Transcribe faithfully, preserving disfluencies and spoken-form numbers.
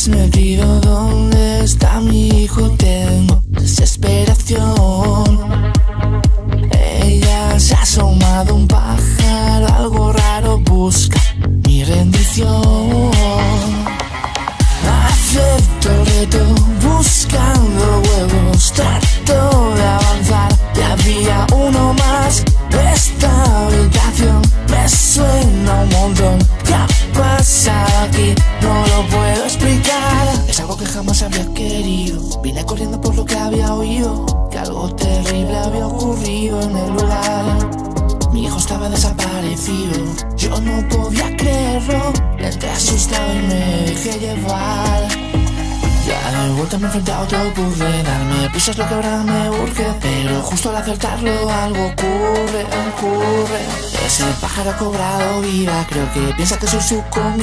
has metido? ¿Dónde está mi hijo? Tengo desesperación. Ella se ha asomado, un pájaro, algo raro busca mi rendición. Acepto el reto, buscando huevos, trato de avanzar. Y había uno más. Esta habitación me suena un montón. ¿Qué ha pasado aquí? No lo puedo explicar. Es algo que jamás habría querido. Vine corriendo por lo que había oído, que algo terrible había ocurrido en el lugar. Mi hijo estaba desaparecido, yo no podía creerlo. Entré asustado y me dejé llevar. Ya de vuelta me enfrenté a otro puzzle. Darme prisa es lo que ahora me urge, pero justo al acertarlo algo ocurre, ocurre. Ese pájaro ha cobrado vida, creo que piensa que soy su comida.